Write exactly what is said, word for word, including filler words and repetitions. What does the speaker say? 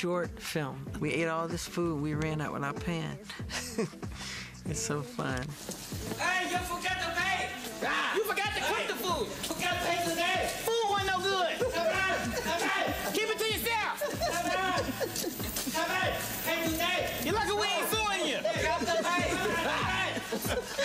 short film. We ate all this food. We ran out without paying. It's so fun. Hey, you forgot to pay. Ah, you forgot to cook the food. Forgot to pay today. Food wasn't no good. Come on, come on. Keep it to yourself. Come on, come on. Pay today. You're lucky we ain't suing you. Forgot to pay.